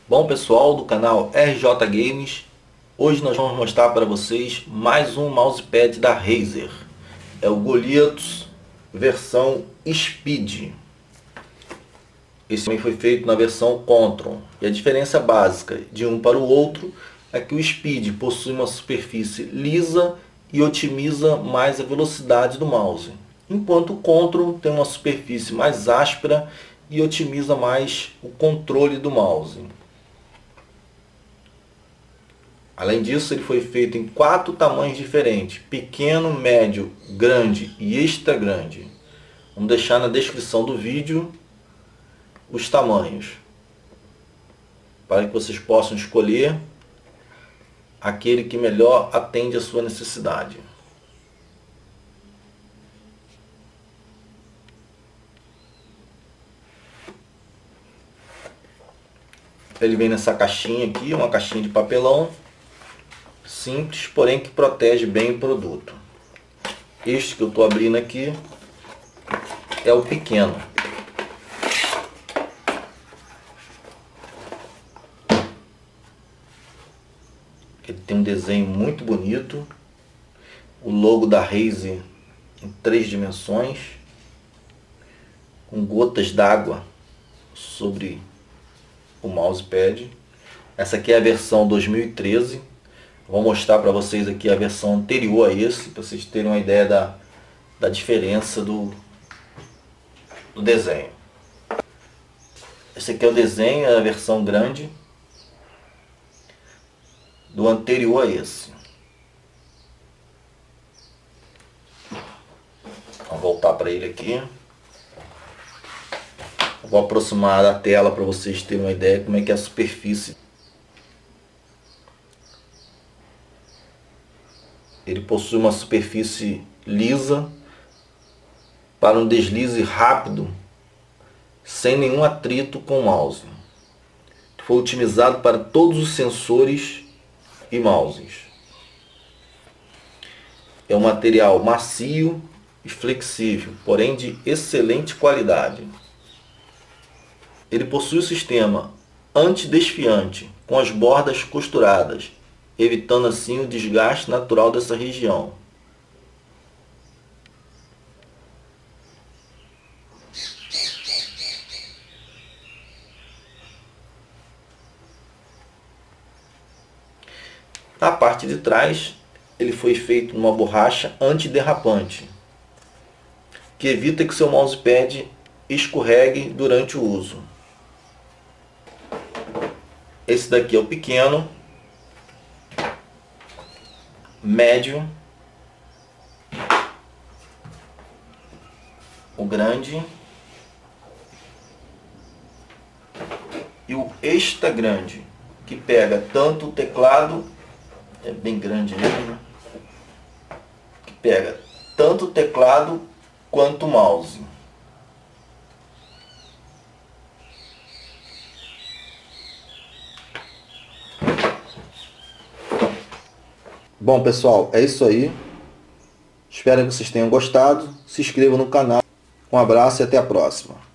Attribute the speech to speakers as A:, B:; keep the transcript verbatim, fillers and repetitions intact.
A: Bom pessoal do canal R J Games, hoje nós vamos mostrar para vocês mais um mousepad da Razer. É o Goliathus versão Speed. Esse também foi feito na versão Control. E a diferença básica de um para o outro é que o Speed possui uma superfície lisa e otimiza mais a velocidade do mouse, enquanto o Control tem uma superfície mais áspera e otimiza mais o controle do mouse. Além disso, ele foi feito em quatro tamanhos diferentes: pequeno, médio, grande e extra grande. Vamos deixar na descrição do vídeo os tamanhos, para que vocês possam escolher aquele que melhor atende a sua necessidade. Ele vem nessa caixinha aqui, uma caixinha de papelão simples, porém que protege bem o produto. Este que eu estou abrindo aqui é o pequeno. Ele tem um desenho muito bonito, o logo da Razer em três dimensões, com gotas d'água sobre o mousepad. Essa aqui é a versão dois mil e treze. Vou mostrar para vocês aqui a versão anterior a esse, para vocês terem uma ideia da, da diferença do, do desenho. Esse aqui é o desenho, é a versão grande do anterior a esse. Vamos voltar para ele aqui. Vou aproximar da tela para vocês terem uma ideia de como é que é a superfície. Ele possui uma superfície lisa para um deslize rápido, sem nenhum atrito com o mouse. Foi otimizado para todos os sensores e mouses. É um material macio e flexível, porém de excelente qualidade. Ele possui o sistema antidesfiante com as bordas costuradas, evitando assim o desgaste natural dessa região. Na parte de trás, ele foi feito numa borracha antiderrapante, que evita que seu mousepad escorregue durante o uso. Esse daqui é o pequeno, médio, o grande e o extra grande, que pega tanto o teclado, é bem grande ele, né? Que pega tanto o teclado quanto o mouse. Bom pessoal, é isso aí. Espero que vocês tenham gostado. Se inscrevam no canal. Um abraço e até a próxima.